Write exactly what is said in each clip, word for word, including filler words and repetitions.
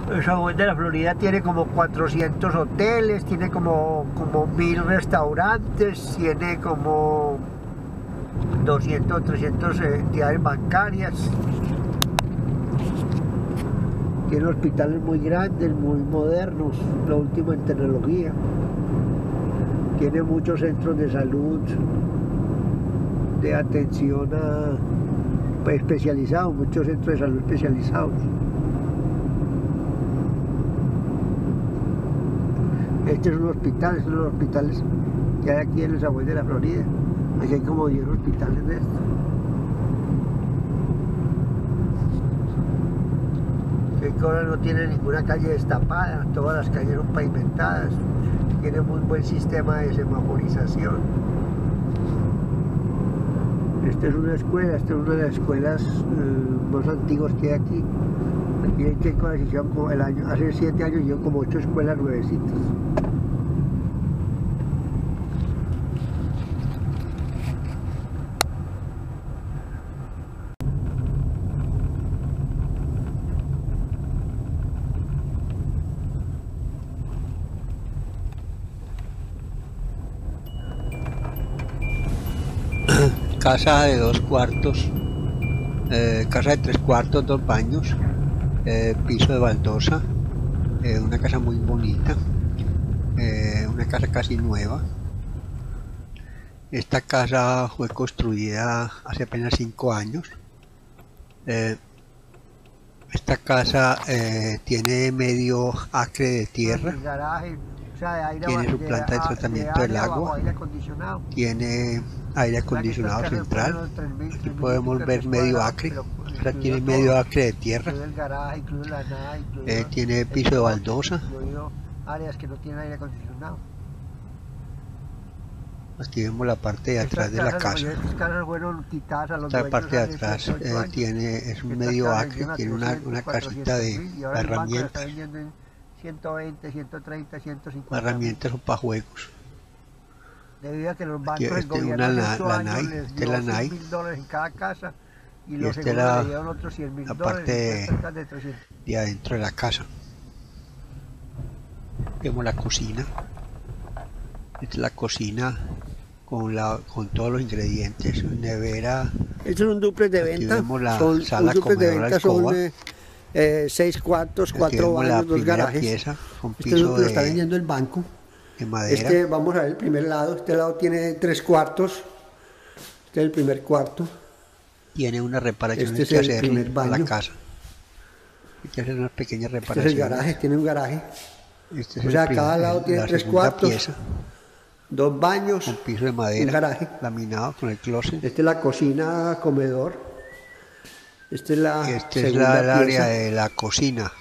San Juan de la Florida tiene como cuatrocientos hoteles, tiene como, como mil restaurantes, tiene como doscientos, trescientas entidades bancarias. Tiene hospitales muy grandes, muy modernos, lo último en tecnología. Tiene muchos centros de salud, de atención a, pues, especializados, muchos centros de salud especializados. Este es un hospital, estos son los hospitales que hay aquí en el San Juan de la Florida. Aquí hay como diez hospitales de estos. Que ahora no tiene ninguna calle destapada, todas las calles son pavimentadas, tiene muy buen sistema de semaforización. Esta es una escuela, esta es una de las escuelas eh, más antiguas que hay aquí. Aquí en Checo hicieron como el año, hace siete años hicieron como ocho escuelas nuevecitas. Casa de dos cuartos, eh, casa de tres cuartos, dos baños, eh, piso de baldosa, eh, una casa muy bonita, eh, una casa casi nueva. Esta casa fue construida hace apenas cinco años. Eh, esta casa eh, tiene medio acre de tierra, tiene su planta de tratamiento del agua, tiene aire acondicionado central. Aquí podemos ver medio acre, ahora tiene medio acre de tierra, eh, tiene piso de baldosa. Áreas que no tienen aire acondicionado. Aquí vemos la parte de atrás de la casa. Esta parte de atrás eh, tiene, es un medio acre, tiene una, una casita de herramientas. ciento veinte, ciento treinta, ciento cincuenta. Herramientas son para juegos. Debido a que los bancos Aquí, del este gobierno una, hace ocho la, años la les este dio la cien mil dólares en cada casa y, y los este seguros la, le dieron otros cien mil la dólares. parte de, de, trescientos. de adentro de la casa. Vemos la cocina. Esta es la cocina con, la, con todos los ingredientes, nevera. Este es un duplex de venta. Vemos la son, sala un duplex de comedor venta alcoba. Son eh, eh, seis cuartos, cuatro baños, dos garajes. Pieza, con piso este duplex de, lo está vendiendo el banco. De madera. Este, vamos a ver el primer lado. Este lado tiene tres cuartos. Este es el primer cuarto. Tiene unas reparaciones este que es el hacerle primer baño. a la casa. Hay que hacer unas pequeñas reparaciones. Este es el garaje, tiene un garaje. Este es o sea, el cada primer, lado tiene tres cuartos, pieza, dos baños, un piso de madera, un garaje, laminado con el closet. Esta es la cocina, comedor. Esta es la Este segunda es la, el pieza. área de la cocina.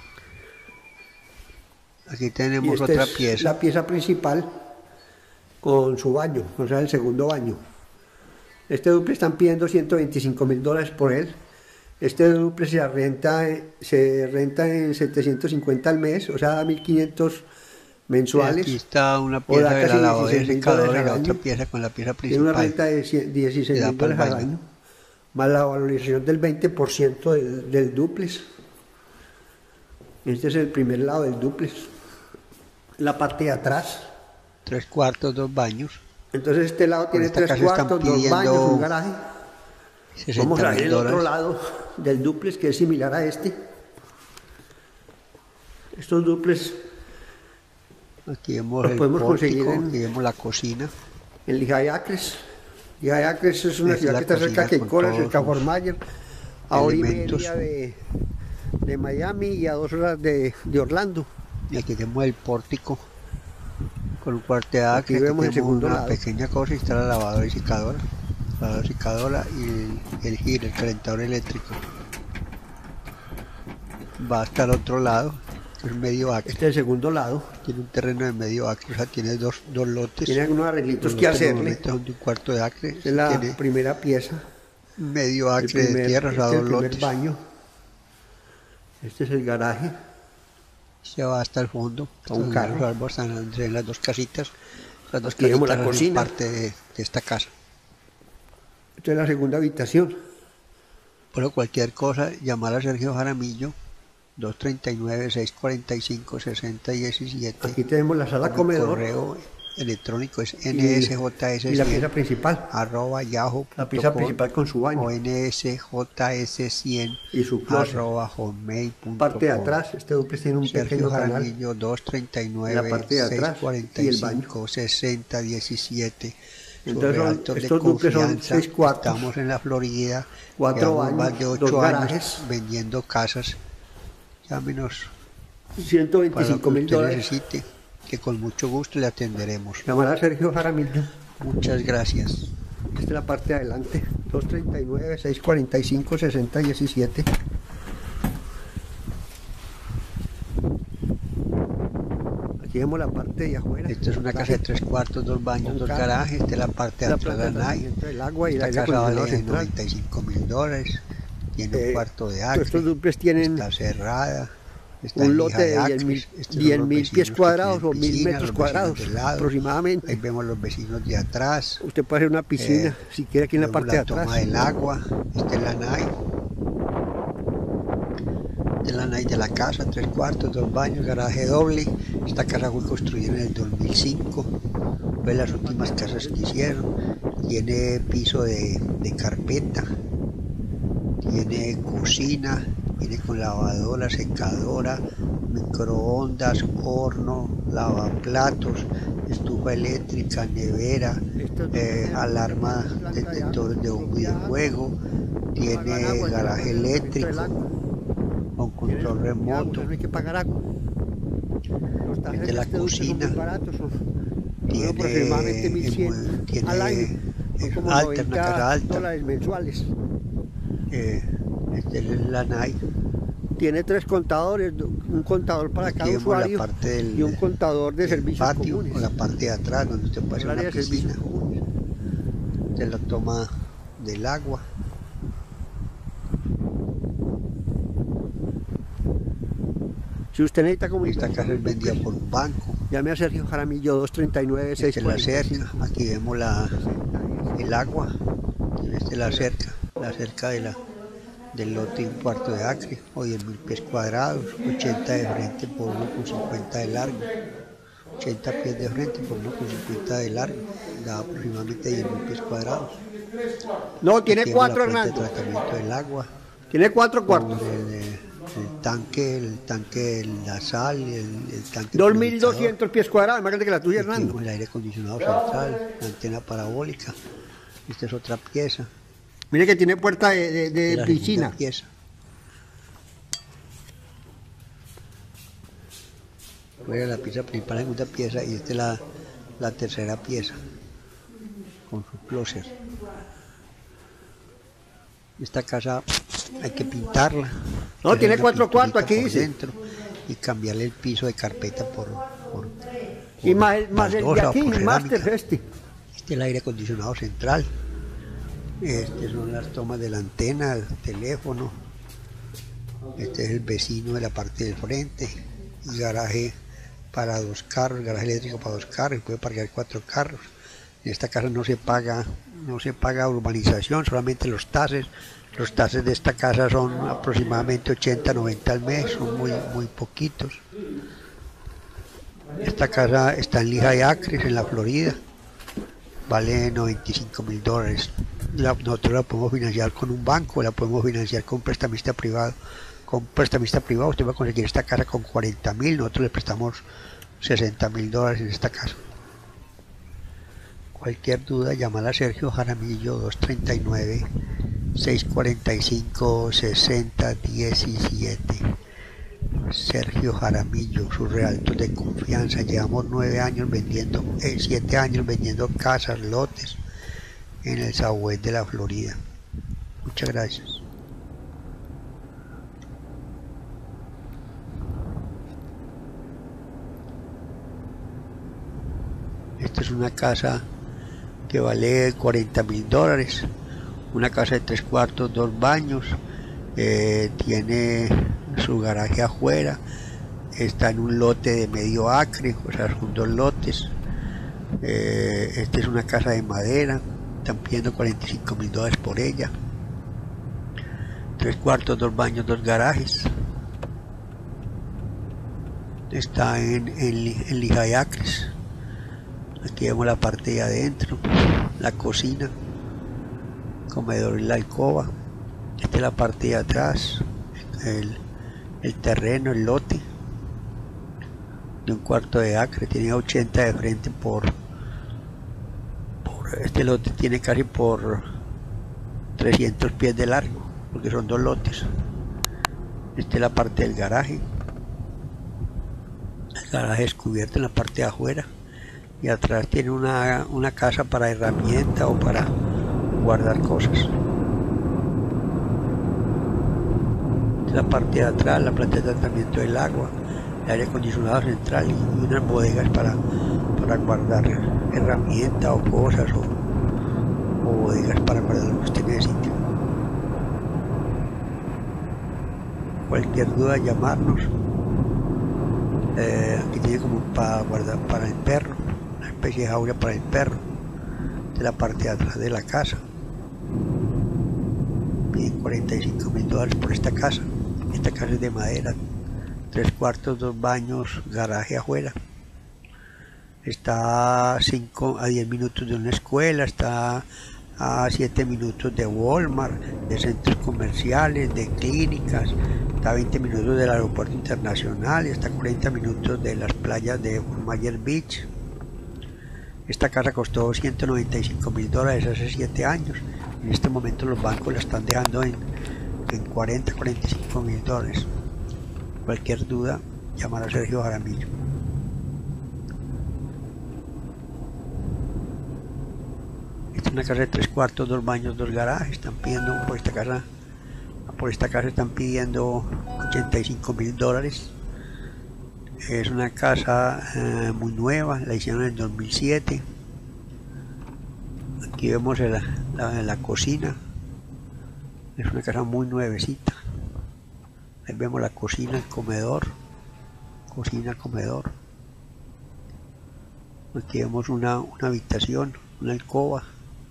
Aquí tenemos esta otra es pieza. La pieza principal con su baño, o sea, el segundo baño. Este duple están pidiendo ciento veinticinco mil dólares por él. Este duple se renta, se renta en setecientos cincuenta al mes, o sea, mil quinientos mensuales. Aquí está una pieza de la lavadora y secadora y la otra pieza con la pieza principal. Tiene una renta de dieciséis mil dólares al año, más la valorización del veinte por ciento del, del duplex. Este es el primer lado del duplex. La parte de atrás. Tres cuartos, dos baños. Entonces este lado tiene tres cuartos, dos baños, un garaje. Vamos a ver el otro lado del duplex que es similar a este. Estos duplex aquí vemos los el podemos pórtico, conseguir en, aquí vemos la cocina. En Lehigh Acres. Lehigh Acres es una es ciudad que está cerca de Keikola, cerca de Fort Myers, a hora y media de, de Miami y a dos horas de, de Orlando. Y aquí tenemos el pórtico con un cuarto de acre. Aquí vemos el segundo una lado. pequeña cosa y está la lavadora y secadora. La lavadora y secadora y el, el giro, el calentador eléctrico. Va hasta el otro lado, que es medio acre. Este es el segundo lado. Tiene un terreno de medio acre, o sea, tiene dos, dos lotes. Tiene algunos arreglitos que hacerle. Los son de un cuarto de acre. Esta es la tiene primera pieza. Medio acre primer, de tierra, o sea, este dos es el primer lotes. baño. Este es el garaje. Se va hasta el fondo. Un carro. Los árboles están entre las dos casitas. Las dos Aquí vemos casitas la son cocina. parte de, de esta casa. Esta es la segunda habitación. Por cualquier cosa, llamar a Sergio Jaramillo dos treinta y nueve, seiscientos cuarenta y cinco, sesenta diecisiete. Aquí tenemos la sala El comedor. correo electrónico es n s j s y la pieza principal. arroba yahoo punto com, la pieza principal con su baño. o n s j s cien y su closet. arroba hotmail punto com. Parte de atrás, este duplex tiene un Sergio pequeño canal. Jaramillo, dos treinta y nueve, la parte de atrás, seiscientos cuarenta y cinco, sesenta diecisiete. Entonces son, de estos duplex son seis cuartos. Estamos en la Florida. Cuatro baños, más de ocho dos años garajes. vendiendo casas. Llámenos ciento veinticinco mil dólares. Necesite, que con mucho gusto le atenderemos. Llamará a Sergio Jaramillo. Muchas gracias. Esta es la parte de adelante. dos treinta y nueve, seiscientos cuarenta y cinco, sesenta diecisiete. Aquí vemos la parte de afuera. Esta es una casa de tres cuartos, dos baños, dos garajes. Esta es la parte de atrás de la el agua y Esta la casa vale noventa y cinco mil dólares. Tiene eh, un cuarto de acre. Estos duplex tienen está cerrada. Está un lote de diez mil pies cuadrados o mil metros cuadrados aproximadamente. Ahí vemos los vecinos de atrás. Usted puede hacer una piscina eh, si quiere aquí en la parte la de atrás. Toma del agua. Esta es la nave. Esta es la nave de la casa, tres cuartos, dos baños, garaje doble. Esta casa fue construida en el dos mil cinco. Fue de las últimas casas que hicieron. Tiene piso de, de carpeta. Tiene cocina. Viene con lavadora, secadora, microondas, horno, lavaplatos, estufa eléctrica, nevera, eh, alarma, detector de humo y de fuego, tiene garaje eléctrico con control remoto. Esta es la cocina. Tiene, tiene alta, una casa alta. Eh, Este es la N A I. Tiene tres contadores, un contador para Aquí cada usuario del, y un contador de servicios patio, comunes. Con la parte de atrás donde usted puede hacer una piscina. De la toma del agua. Si usted necesita comunicación, esta casa es vendida por un banco. Llame a Sergio Jaramillo dos treinta y nueve, seiscientos cuarenta y cinco. Aquí vemos la, el agua. Esta es la cerca, la cerca de la del lote de un cuarto de acre o diez mil pies cuadrados, ochenta de frente por uno con cincuenta de largo, ochenta pies de frente por uno con cincuenta de largo, da aproximadamente diez mil pies cuadrados. No, tiene Aquí cuatro, Hernando. El tratamiento del agua. Tiene cuatro cuartos. El, el tanque, el tanque, la sal, el, el tanque. dos mil doscientos pies cuadrados, más grande que la tuya, Hernando. El aire acondicionado central, la antena parabólica. Esta es otra pieza. Mire que tiene puerta de, de, de, de piscina. Pieza. Fuera la pieza principal, la segunda pieza, y esta es la, la tercera pieza con su closet. Esta casa hay que pintarla. No, tiene cuatro cuartos aquí, dice. Dentro, y cambiarle el piso de carpeta por. por, por y más, más el de aquí, el máster este. Este es el aire acondicionado central. Estas son las tomas de la antena, el teléfono. Este es el vecino de la parte del frente. Y garaje para dos carros, garaje eléctrico para dos carros, y puede parquear cuatro carros. En esta casa no se paga, no se paga urbanización, solamente los tases. Los tases de esta casa son aproximadamente ochenta, noventa al mes, son muy, muy poquitos. Esta casa está en Lija de Acres, en la Florida. Vale noventa y cinco mil dólares. La, nosotros la podemos financiar con un banco, la podemos financiar con un prestamista privado. Con un prestamista privado usted va a conseguir esta casa con cuarenta mil, nosotros le prestamos sesenta mil dólares en esta casa. Cualquier duda, llamar a Sergio Jaramillo dos treinta y nueve, seiscientos cuarenta y cinco, sesenta diecisiete. Sergio Jaramillo, sus realtos de confianza. Llevamos nueve años vendiendo, eh, siete años vendiendo casas, lotes en el Southwest de la Florida. Muchas gracias. Esta es una casa que vale cuarenta mil dólares. Una casa de tres cuartos, dos baños. Eh, tiene su garaje afuera. Está en un lote de medio acre, o sea, son dos lotes. Eh, esta es una casa de madera. Están pidiendo cuarenta y cinco mil dólares por ella. Tres cuartos, dos baños, dos garajes. está en, en, en Lijayacres. Aquí vemos la parte de adentro, la cocina, comedor y la alcoba. Esta es la parte de atrás, el, el terreno, el lote de un cuarto de acre. Tiene ochenta de frente por, por este lote tiene casi por trescientos pies de largo, porque son dos lotes. Esta es la parte del garaje. El garaje es cubierto en la parte de afuera, y atrás tiene una, una casa para herramienta o para guardar cosas. Esta es la parte de atrás, la planta de tratamiento del agua, el aire acondicionado central y unas bodegas para, para guardar herramientas o cosas, o, o bodegas para guardar lo que usted necesite. Cualquier duda, llamarnos. Eh, aquí tiene como para guardar para el perro, una especie de jaula para el perro. De la parte de atrás de la casa. Piden cuarenta y cinco mil dólares por esta casa. Esta casa es de madera, tres cuartos, dos baños, garaje afuera. Está a cinco a diez minutos de una escuela, está a siete minutos de Walmart, de centros comerciales, de clínicas, está a veinte minutos del aeropuerto internacional y está a cuarenta minutos de las playas de Fort Myers Beach. Esta casa costó ciento noventa y cinco mil dólares hace siete años. En este momento los bancos la están dejando en, en cuarenta, cuarenta y cinco mil dólares. Cualquier duda, llamar a Sergio Jaramillo. Esta es una casa de tres cuartos, dos baños, dos garajes. Están pidiendo por esta casa, por esta casa están pidiendo ochenta y cinco mil dólares. Es una casa eh, muy nueva, la hicieron en el dos mil siete. Aquí vemos la, la, la cocina. Es una casa muy nuevecita. Ahí vemos la cocina, el comedor. Cocina, comedor. Aquí vemos una, una habitación, una alcoba.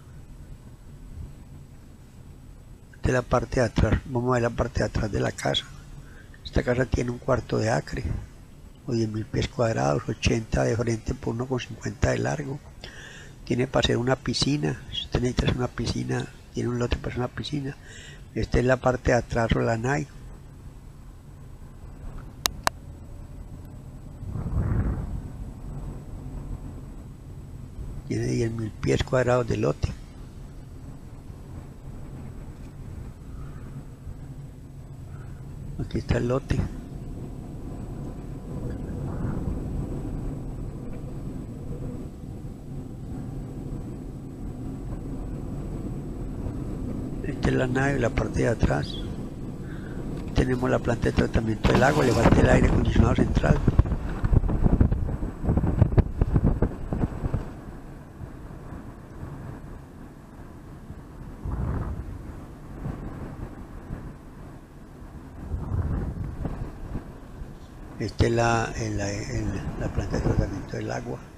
Esta es la parte de atrás. Vamos a ver la parte de atrás de la casa. Esta casa tiene un cuarto de acre, o diez mil pies cuadrados, ochenta de frente por uno con cincuenta de largo. Tiene para hacer una piscina. Si usted necesita hacer una piscina, tiene un lote para hacer una piscina. Esta es la parte de atrás o la N A I. Tiene diez mil pies cuadrados de lote. Aquí está el lote. Esta es la nave, la parte de atrás. Tenemos la planta de tratamiento del agua, le falta el aire acondicionado central. Esta es la, la, la planta de tratamiento del agua.